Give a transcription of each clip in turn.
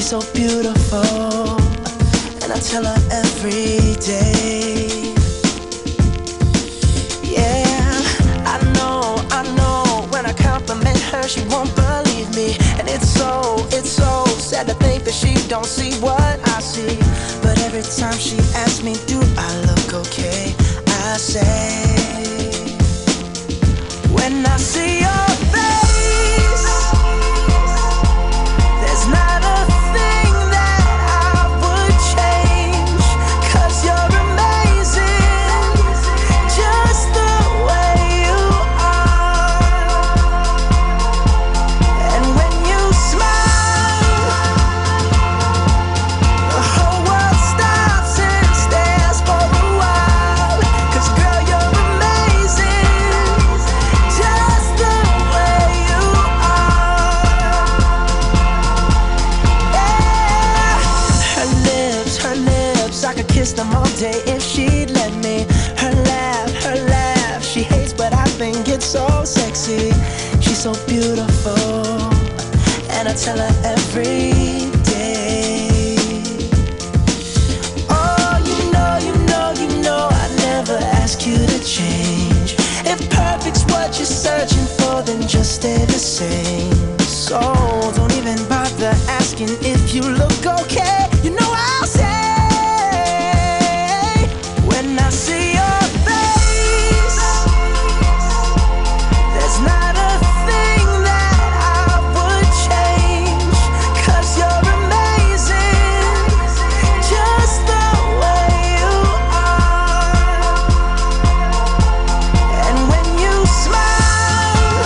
She's so beautiful, and I tell her every day. Yeah, I know, when I compliment her, she won't believe me. And it's so sad to think that she don't see what I see. But every time she asks me, do I look okay, I say, when I see your face, there's not a thing that I would change. 'Cause you're amazing, just the way you are. And when you smile, the whole world stops and stares for a while. 'Cause girl, you're amazing, just the way you are. Yeah. Her lips, I could kiss them all day if she'd let me. Her laugh, she hates but I think it's so sexy. She's so beautiful, and I tell her every day. Oh, you know, I never ask you to change. If perfect's what you're searching for, then just stay the same. So don't even bother asking if you look okay. You know I'll say, when I see your face, there's not a thing that I would change. 'Cause you're amazing, just the way you are. And when you smile,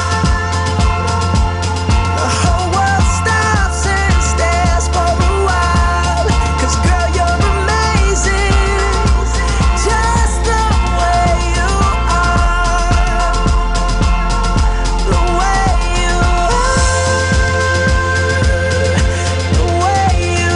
the whole world stops and stares for a while. 'Cause girl, you're amazing, just the way you are. The way you are, the way you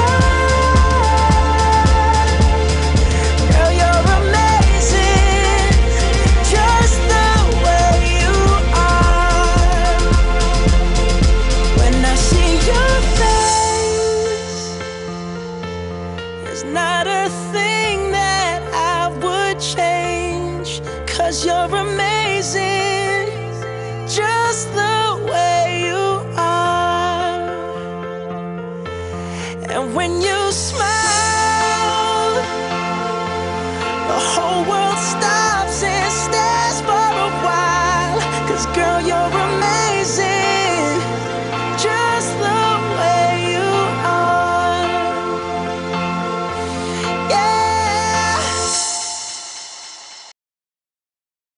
are. Girl, you're amazing, just the way you are. When I see your face, there's not a thing that I would change. 'Cause you're amazing, just the